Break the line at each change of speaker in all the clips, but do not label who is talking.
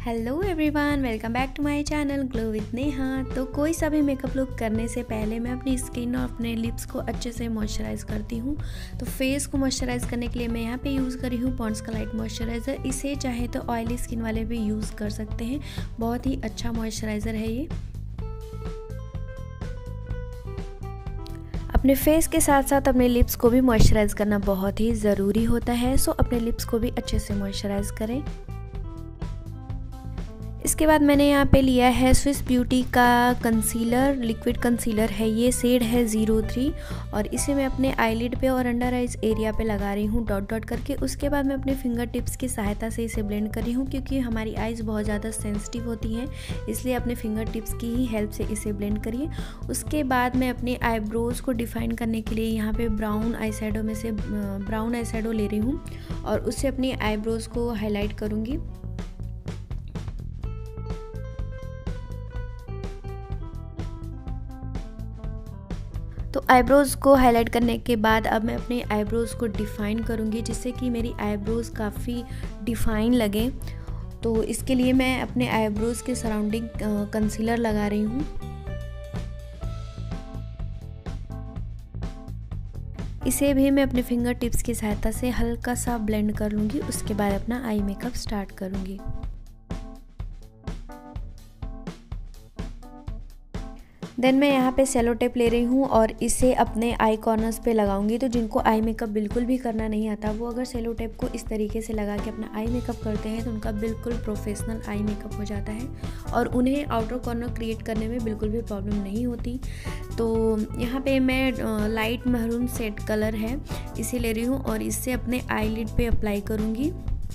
Hello everyone, welcome back to my channel glow with Neha. तो कोई सा भी मेकअप लुक करने से पहले मैं अपनी स्किन और अपने लिप्स को अच्छे से मॉइस्चराइज करती हूँ। तो फेस को मॉइस्चराइज करने के लिए मैं यहाँ पे यूज़ करी हूँ पॉन्ड्स का लाइट मॉइस्चराइज़र। इसे चाहे तो ऑयली स्किन वाले भी यूज़ कर सकते हैं, बहुत ही अच्छा मॉइस्चराइज़र है ये। अपने फेस के साथ साथ अपने लिप्स को भी मॉइस्चराइज करना बहुत ही ज़रूरी होता है, सो अपने लिप्स को भी अच्छे से मॉइस्चराइज करें। इसके बाद मैंने यहाँ पे लिया है स्विस ब्यूटी का कंसीलर, लिक्विड कंसीलर है ये, शेड है 03 और इसे मैं अपने आईलिड पे और अंडर आइज एरिया पे लगा रही हूँ डॉट डॉट करके। उसके बाद मैं अपने फिंगर टिप्स की सहायता से इसे ब्लेंड कर रही हूँ, क्योंकि हमारी आइज़ बहुत ज़्यादा सेंसिटिव होती हैं, इसलिए अपने फिंगर टिप्स की ही हेल्प से इसे ब्लेंड करिए। उसके बाद मैं अपने आईब्रोज़ को डिफ़ाइन करने के लिए यहाँ पर ब्राउन आई शैडो में से ब्राउन आई शैडो ले रही हूँ और उससे अपनी आईब्रोज़ को हाईलाइट करूँगी। तो आईब्रोज़ को हाईलाइट करने के बाद अब मैं अपने आईब्रोज़ को डिफ़ाइन करूँगी, जिससे कि मेरी आईब्रोज़ काफ़ी डिफ़ाइन लगे। तो इसके लिए मैं अपने आईब्रोज़ के सराउंडिंग कंसीलर लगा रही हूँ। इसे भी मैं अपने फिंगर टिप्स की सहायता से हल्का सा ब्लेंड कर लूँगी। उसके बाद अपना आई मेकअप स्टार्ट करूँगी। देन मैं यहाँ पे सेलो टेप ले रही हूँ और इसे अपने आई कॉर्नर्स पे लगाऊंगी। तो जिनको आई मेकअप बिल्कुल भी करना नहीं आता, वो अगर सेलो टेप को इस तरीके से लगा के अपना आई मेकअप करते हैं तो उनका बिल्कुल प्रोफेशनल आई मेकअप हो जाता है और उन्हें आउटर कॉर्नर क्रिएट करने में बिल्कुल भी प्रॉब्लम नहीं होती। तो यहाँ पे मैं लाइट महरून सेट कलर है, इसे ले रही हूँ और इससे अपने आई लिड पे अप्लाई करूँगी।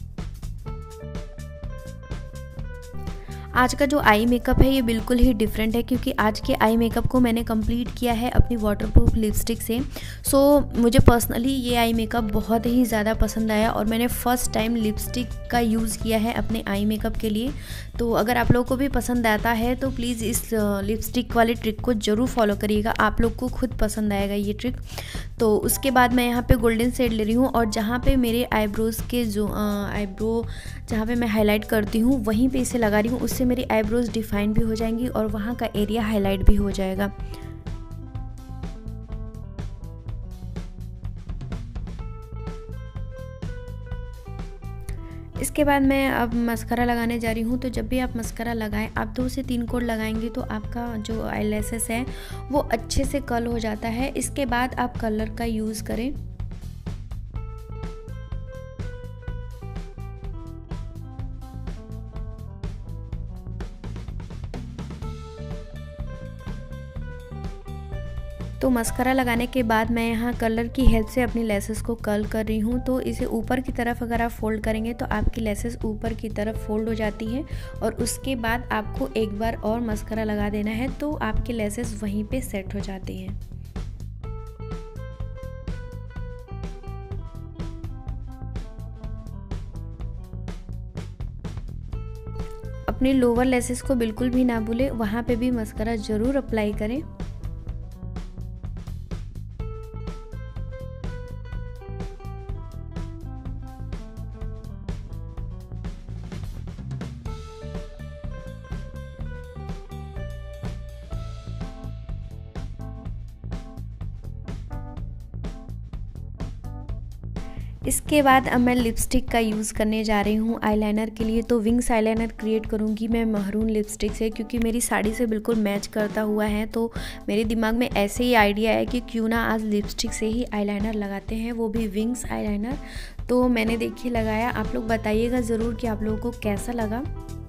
आज का जो आई मेकअप है ये बिल्कुल ही डिफरेंट है, क्योंकि आज के आई मेकअप को मैंने कंप्लीट किया है अपनी वाटरप्रूफ लिपस्टिक से। सो मुझे पर्सनली ये आई मेकअप बहुत ही ज़्यादा पसंद आया और मैंने फ़र्स्ट टाइम लिपस्टिक का यूज़ किया है अपने आई मेकअप के लिए। तो अगर आप लोगों को भी पसंद आता है तो प्लीज़ इस लिपस्टिक वाली ट्रिक को ज़रूर फॉलो करिएगा, आप लोग को खुद पसंद आएगा ये ट्रिक। तो उसके बाद मैं यहाँ पे गोल्डन शेड ले रही हूँ और जहाँ पे मेरे आईब्रोज़ के जो आईब्रो जहाँ पे मैं हाईलाइट करती हूँ वहीं पे इसे लगा रही हूँ। उससे मेरी आईब्रोज़ डिफाइन भी हो जाएंगी और वहाँ का एरिया हाईलाइट भी हो जाएगा। इसके बाद मैं अब मस्कारा लगाने जा रही हूँ। तो जब भी आप मस्कारा लगाएं, आप 2 से 3 कोड लगाएंगे तो आपका जो आईलैशेस है वो अच्छे से कर्ल हो जाता है। इसके बाद आप कलर का यूज़ करें। तो मस्कारा लगाने के बाद मैं यहाँ कलर की हेल्प से अपनी लेसेस को कर्ल कर रही हूँ। तो इसे ऊपर की तरफ अगर आप फोल्ड करेंगे तो आपकी लेसेस ऊपर की तरफ फोल्ड हो जाती है और उसके बाद आपको एक बार और मस्कारा लगा देना है, तो आपकी लेसेस वहीं पे सेट हो जाती हैं। अपने लोअर लेसेस को बिल्कुल भी ना भूलें, वहाँ पे भी मस्कारा ज़रूर अप्लाई करें। इसके बाद अब मैं लिपस्टिक का यूज़ करने जा रही हूँ आईलाइनर के लिए। तो विंग्स आईलाइनर क्रिएट करूँगी मैं महरून लिपस्टिक से, क्योंकि मेरी साड़ी से बिल्कुल मैच करता हुआ है। तो मेरे दिमाग में ऐसे ही आइडिया है कि क्यों ना आज लिपस्टिक से ही आईलाइनर लगाते हैं, वो भी विंग्स आईलाइनर। तो मैंने देखिए लगाया, आप लोग बताइएगा ज़रूर कि आप लोगों को कैसा लगा।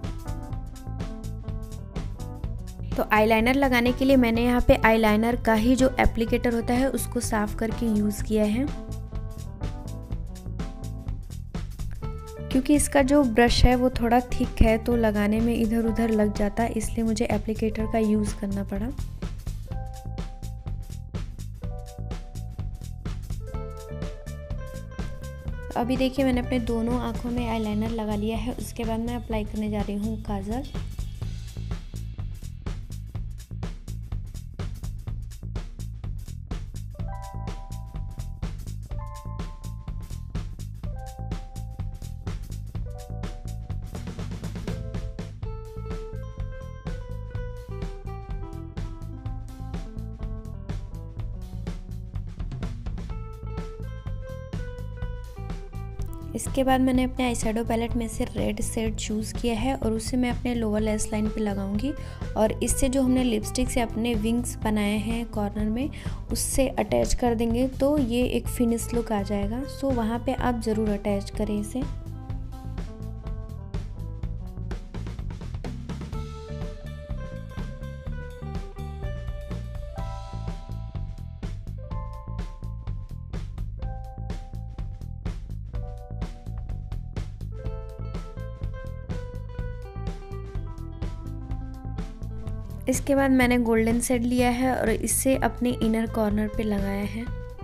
तो आईलाइनर लगाने के लिए मैंने यहाँ पे आईलाइनर का ही जो एप्लीकेटर होता है उसको साफ़ करके यूज़ किया है, क्योंकि इसका जो ब्रश है वो थोड़ा थिक है तो लगाने में इधर उधर लग जाता है, इसलिए मुझे एप्लीकेटर का यूज़ करना पड़ा। अभी देखिए मैंने अपने दोनों आँखों में आईलाइनर लगा लिया है। उसके बाद मैं अप्लाई करने जा रही हूँ काजल। इसके बाद मैंने अपने आई शेडो पैलेट में से रेड शेड चूज़ किया है और उसे मैं अपने लोअर लैश लाइन पे लगाऊंगी और इससे जो हमने लिपस्टिक से अपने विंग्स बनाए हैं कॉर्नर में उससे अटैच कर देंगे तो ये एक फिनिश लुक आ जाएगा। सो वहाँ पे आप ज़रूर अटैच करें इसे। इसके बाद मैंने गोल्डन शेड लिया है और इससे अपने इनर कॉर्नर पे लगाया है।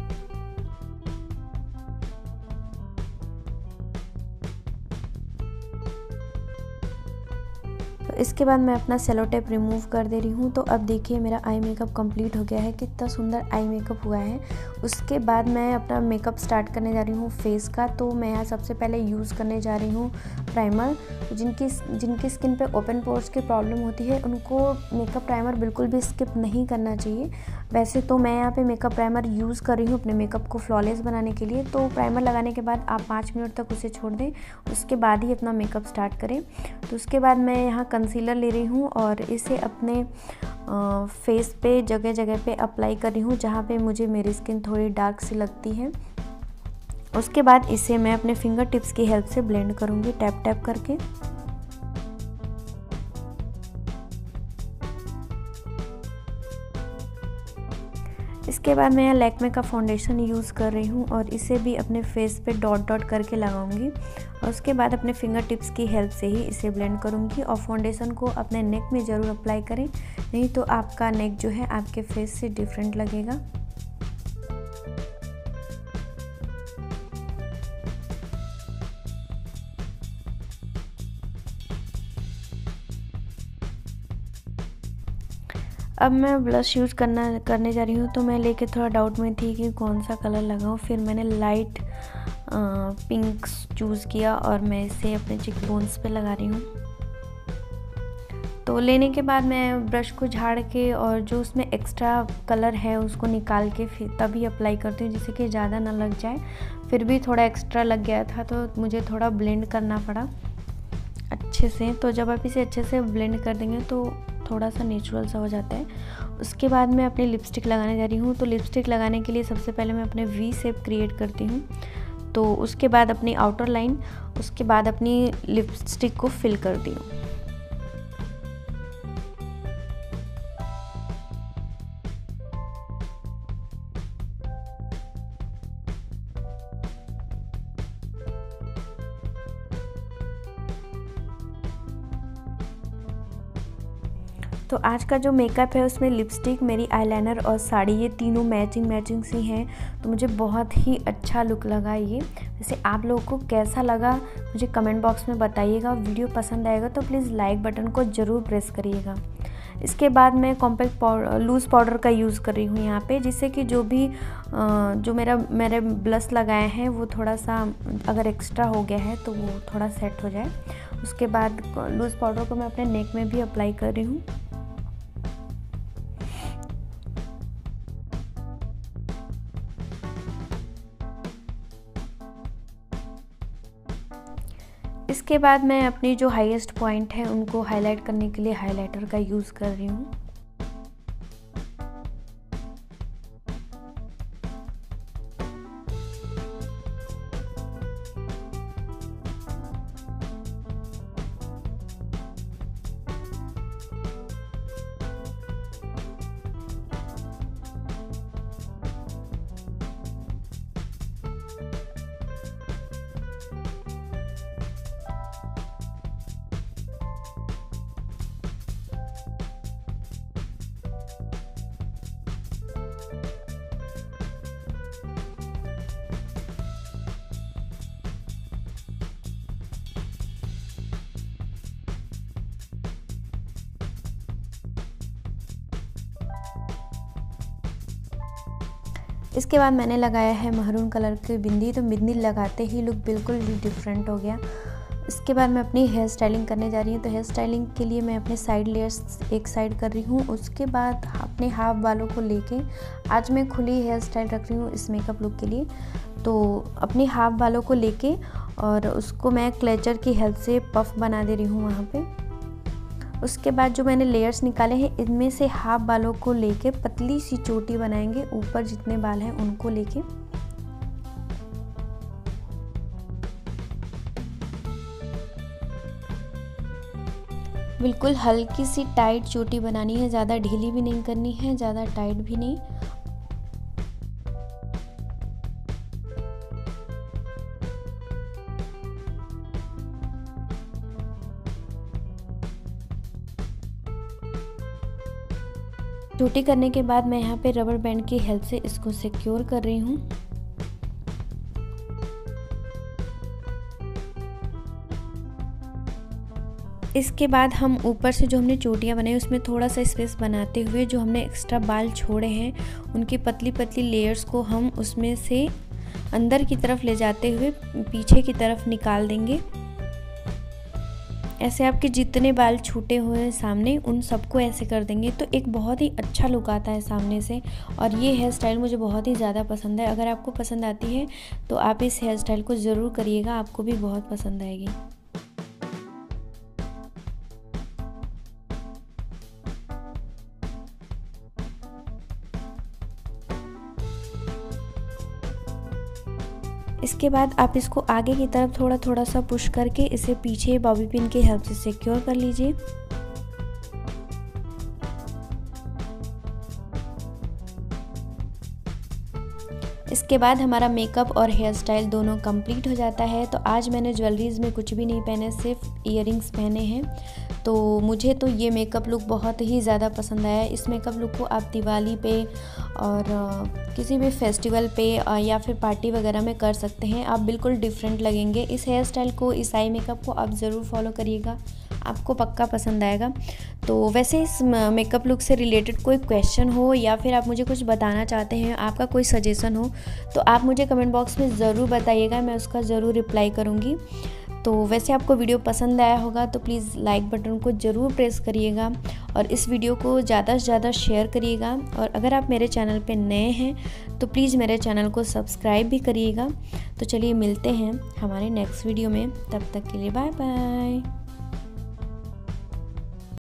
तो इसके बाद मैं अपना सेलो टेप रिमूव कर दे रही हूँ। तो अब देखिए मेरा आई मेकअप कंप्लीट हो गया है, कितना सुंदर आई मेकअप हुआ है। उसके बाद मैं अपना मेकअप स्टार्ट करने जा रही हूँ फेस का। तो मैं यहाँ सबसे पहले यूज़ करने जा रही हूँ प्राइमर। जिनकी स्किन पे ओपन पोर्स की प्रॉब्लम होती है उनको मेकअप प्राइमर बिल्कुल भी स्किप नहीं करना चाहिए। वैसे तो मैं यहाँ पे मेकअप प्राइमर यूज़ कर रही हूँ अपने मेकअप को फ्लॉलेस बनाने के लिए। तो प्राइमर लगाने के बाद आप 5 मिनट तक उसे छोड़ दें, उसके बाद ही अपना मेकअप स्टार्ट करें। तो उसके बाद मैं यहाँ कंसीलर ले रही हूँ और इसे अपने फेस पे जगह जगह पे अप्लाई कर रही हूँ जहाँ पे मुझे मेरी स्किन थोड़ी डार्क सी लगती है। उसके बाद इसे मैं अपने फिंगर टिप्स की हेल्प से ब्लेंड करूँगी टैप टैप करके। इसके बाद मैं यहाँ लैक्मे का फाउंडेशन यूज़ कर रही हूँ और इसे भी अपने फेस पे डॉट डॉट करके लगाऊंगी और उसके बाद अपने फिंगर टिप्स की हेल्प से ही इसे ब्लेंड करूँगी। और फाउंडेशन को अपने नेक में ज़रूर अप्लाई करें, नहीं तो आपका नेक जो है आपके फेस से डिफरेंट लगेगा। अब मैं ब्लश यूज़ करने जा रही हूँ। तो मैं लेके थोड़ा डाउट में थी कि कौन सा कलर लगाऊँ। फिर मैंने लाइट पिंक चूज़ किया और मैं इसे अपने चिक बोन्स पे लगा रही हूँ। तो लेने के बाद मैं ब्रश को झाड़ के और जो उसमें एक्स्ट्रा कलर है उसको निकाल के फिर तभी अप्लाई करती हूँ, जिससे कि ज़्यादा ना लग जाए। फिर भी थोड़ा एक्स्ट्रा लग गया था तो मुझे थोड़ा ब्लेंड करना पड़ा अच्छे से। तो जब आप इसे अच्छे से ब्लेंड कर देंगे तो थोड़ा सा नेचुरल सा हो जाता है। उसके बाद मैं अपनी लिपस्टिक लगाने जा रही हूँ। तो लिपस्टिक लगाने के लिए सबसे पहले मैं अपने वी शेप क्रिएट करती हूँ। तो उसके बाद अपनी आउटर लाइन, उसके बाद अपनी लिपस्टिक को फिल करती हूँ। तो आज का जो मेकअप है उसमें लिपस्टिक, मेरी आईलाइनर और साड़ी ये तीनों मैचिंग सी हैं। तो मुझे बहुत ही अच्छा लुक लगा ये। वैसे आप लोगों को कैसा लगा मुझे कमेंट बॉक्स में बताइएगा। वीडियो पसंद आएगा तो प्लीज़ लाइक बटन को ज़रूर प्रेस करिएगा। इसके बाद मैं कॉम्पैक्ट लूज़ पाउडर का यूज़ कर रही हूँ यहाँ पे, जिससे कि जो मेरे ब्लश लगाए हैं वो थोड़ा सा अगर एक्स्ट्रा हो गया है तो वो थोड़ा सेट हो जाए। उसके बाद लूज़ पाउडर को मैं अपने नेक में भी अप्लाई कर रही हूँ। इसके बाद मैं अपनी जो हाईएस्ट पॉइंट है उनको हाईलाइट करने के लिए हाइलाइटर का यूज़ कर रही हूँ। इसके बाद मैंने लगाया है महरून कलर की बिंदी। तो बिंदी लगाते ही लुक बिल्कुल ही डिफरेंट हो गया। इसके बाद मैं अपनी हेयर स्टाइलिंग करने जा रही हूँ। तो हेयर स्टाइलिंग के लिए मैं अपने साइड लेयर्स एक साइड कर रही हूँ। उसके बाद अपने हाफ बालों को लेके आज मैं खुली हेयर स्टाइल रख रही हूँ इस मेकअप लुक के लिए। तो अपने हाफ बालों को लेके और उसको मैं क्लेचर की हेल्प से पफ बना दे रही हूँ वहाँ पे। उसके बाद जो मैंने लेयर्स निकाले हैं इनमें से हाफ बालों को लेके पतली सी चोटी बनाएंगे, ऊपर जितने बाल हैं उनको लेके। बिल्कुल हल्की सी टाइट चोटी बनानी है, ज़्यादा ढीली भी नहीं करनी है, ज़्यादा टाइट भी नहीं। चोटी करने के बाद मैं यहाँ पे रबर बैंड की हेल्प से इसको सिक्योर कर रही हूँ। इसके बाद हम ऊपर से जो हमने चोटियाँ बनाई उसमें थोड़ा सा स्पेस बनाते हुए जो हमने एक्स्ट्रा बाल छोड़े हैं उनकी पतली पतली लेयर्स को हम उसमें से अंदर की तरफ ले जाते हुए पीछे की तरफ निकाल देंगे। ऐसे आपके जितने बाल छूटे हुए हैं सामने उन सबको ऐसे कर देंगे तो एक बहुत ही अच्छा लुक आता है सामने से। और ये हेयर स्टाइल मुझे बहुत ही ज़्यादा पसंद है। अगर आपको पसंद आती है तो आप इस हेयर स्टाइल को ज़रूर करिएगा, आपको भी बहुत पसंद आएगी। इसके बाद आप इसको आगे की तरफ थोड़ा थोड़ा सा पुश करके इसे पीछे बॉबी पिन की हेल्प से सिक्योर कर लीजिए। इसके बाद हमारा मेकअप और हेयर स्टाइल दोनों कंप्लीट हो जाता है। तो आज मैंने ज्वेलरीज में कुछ भी नहीं पहने, सिर्फ इयररिंग्स पहने हैं। तो मुझे तो ये मेकअप लुक बहुत ही ज़्यादा पसंद आया। इस मेकअप लुक को आप दिवाली पे और किसी भी फेस्टिवल पे या फिर पार्टी वगैरह में कर सकते हैं, आप बिल्कुल डिफरेंट लगेंगे। इस हेयर स्टाइल को, इस आई मेकअप को आप ज़रूर फॉलो करिएगा, आपको पक्का पसंद आएगा। तो वैसे इस मेकअप लुक से रिलेटेड कोई क्वेश्चन हो या फिर आप मुझे कुछ बताना चाहते हैं, आपका कोई सजेशन हो तो आप मुझे कमेंट बॉक्स में ज़रूर बताइएगा, मैं उसका ज़रूर रिप्लाई करूँगी। तो वैसे आपको वीडियो पसंद आया होगा तो प्लीज़ लाइक बटन को ज़रूर प्रेस करिएगा और इस वीडियो को ज़्यादा से ज़्यादा शेयर करिएगा। और अगर आप मेरे चैनल पे नए हैं तो प्लीज़ मेरे चैनल को सब्सक्राइब भी करिएगा। तो चलिए मिलते हैं हमारे नेक्स्ट वीडियो में, तब तक के लिए बाय बाय।